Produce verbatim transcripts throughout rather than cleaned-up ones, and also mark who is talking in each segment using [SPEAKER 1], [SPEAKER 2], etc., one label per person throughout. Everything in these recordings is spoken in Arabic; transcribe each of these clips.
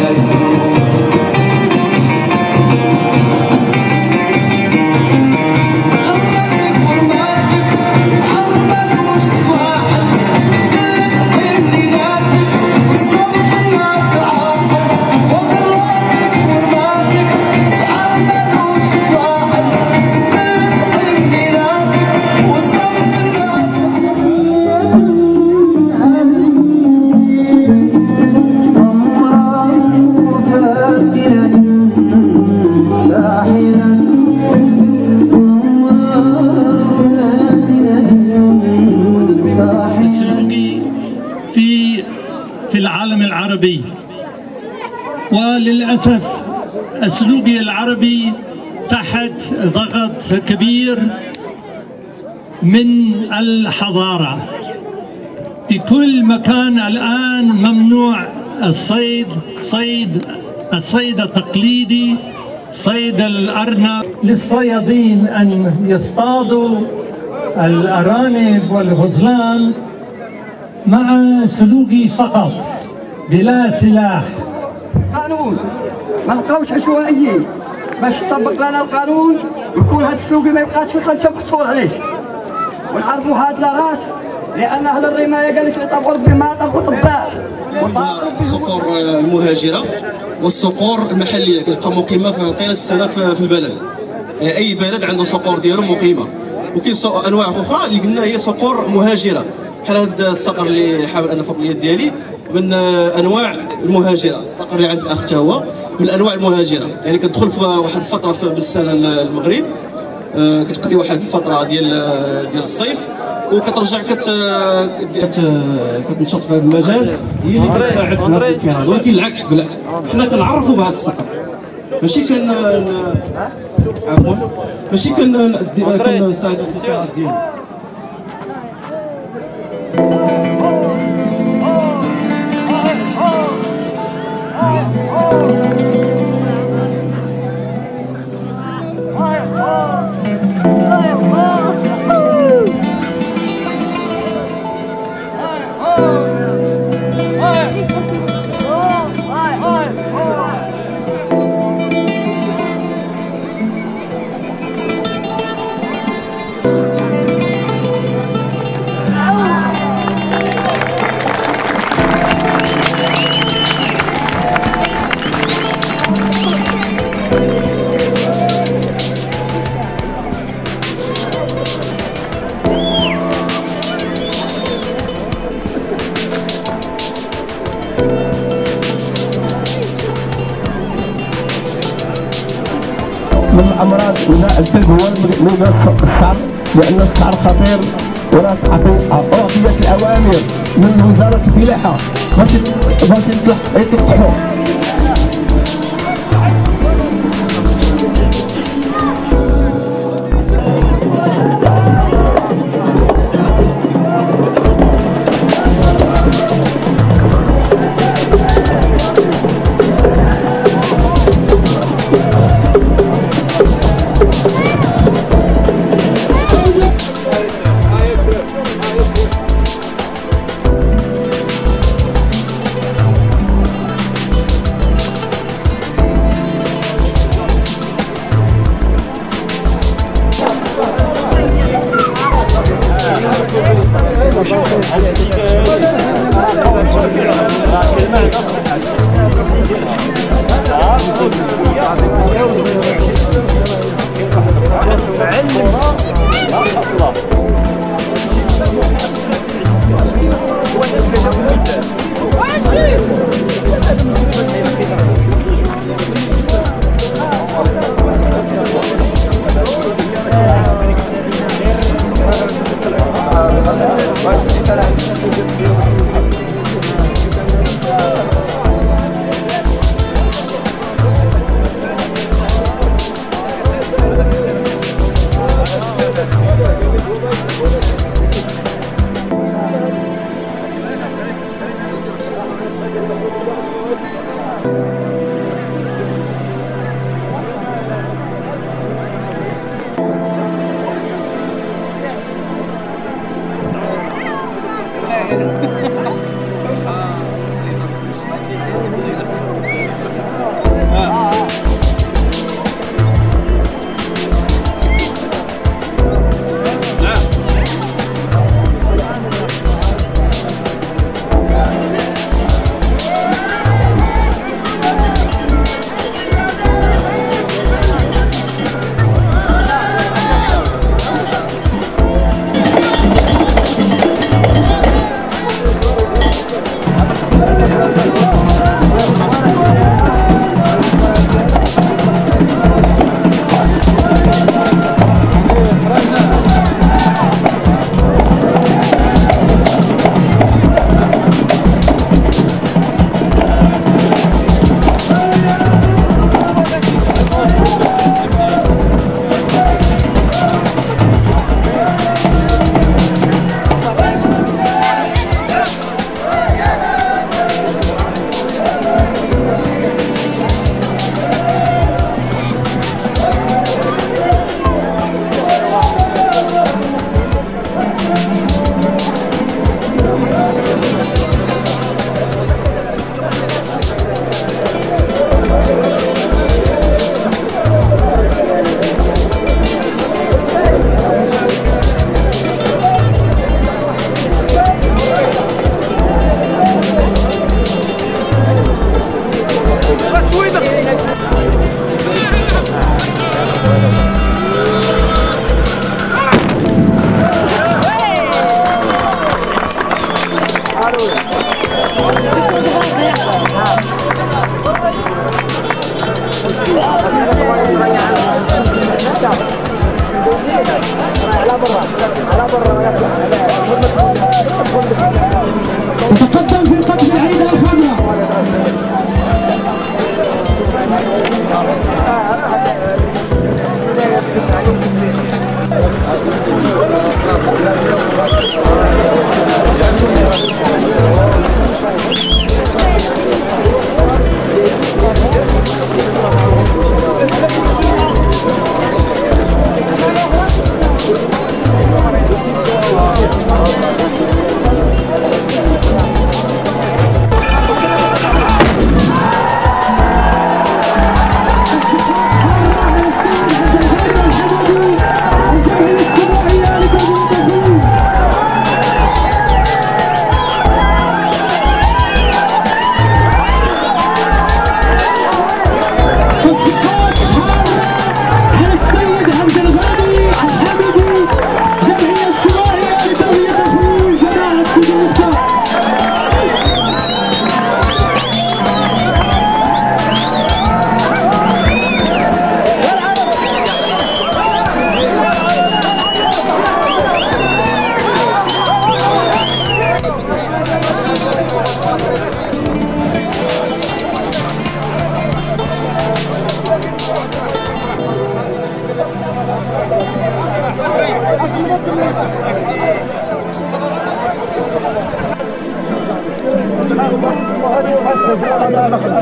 [SPEAKER 1] وللأسف السلوقي العربي تحت ضغط كبير من الحضارة. في كل مكان الآن ممنوع الصيد، صيد الصيد التقليدي، صيد الأرنب. للصيادين أن يصطادوا الأرانب والغزلان مع سلوقي فقط بلا سلاح.
[SPEAKER 2] قانون ما نبقاوش عشوائيين باش يطبق لنا القانون ويكون هذا السلوقي ما يبقاش في خلفه محصور عليه، ونعرفوا هذا لاغاس لان اهل الرمايه قال لك اللي طبقوا بما طبقوا طباع.
[SPEAKER 3] الصقور المهاجره والصقور المحليه كتبقى مقيمه في طيله السنه في البلد، يعني اي بلد عنده صقور ديالو مقيمه. وكاين انواع اخرى اللي قلنا هي صقور مهاجره بحال هذا الصقر اللي حامل انا فوق اليد ديالي من انواع المهاجره. الصقر اللي عند الاخ هو من الانواع المهاجره، يعني كتدخل في واحد الفتره في من السنه المغرب، كتقضي واحد الفتره ديال ديال الصيف وكترجع كت كتنشط في هذا المجال، هي اللي كتساعد في هذا الكلام. ولكن العكس بلا حنا كنعرفوا بهذا الصقر، ماشي كان عفوا ماشي كان كنساعدوا في الكرات ديالو.
[SPEAKER 4] من الامراض ولا الكلب هو من السعر، لان السعر خطير وراه اعطيت الاوامر من وزاره الفلاحه باش يتلقحوا.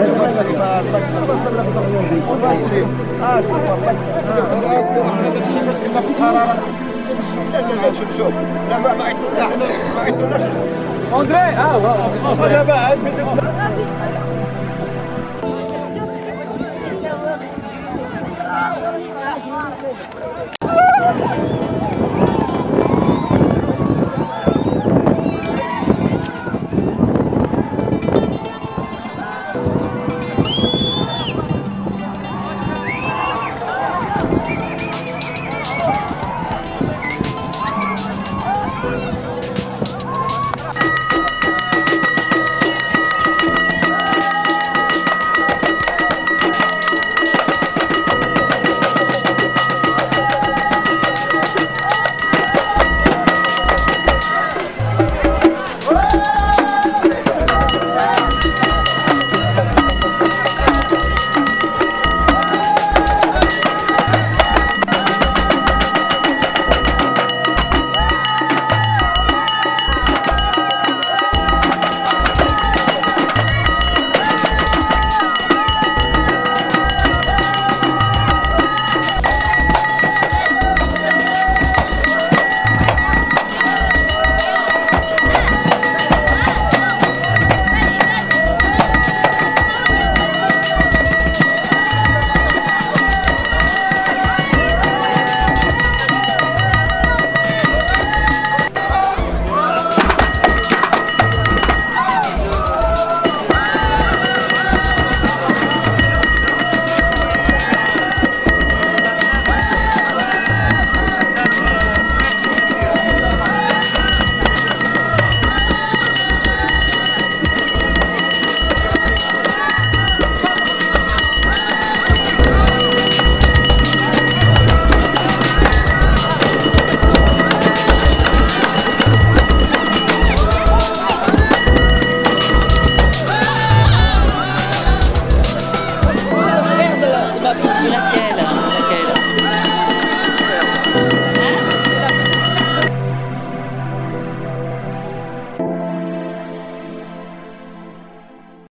[SPEAKER 5] لا ما بعتوا لا ما بعتوا اندري اه لا بعد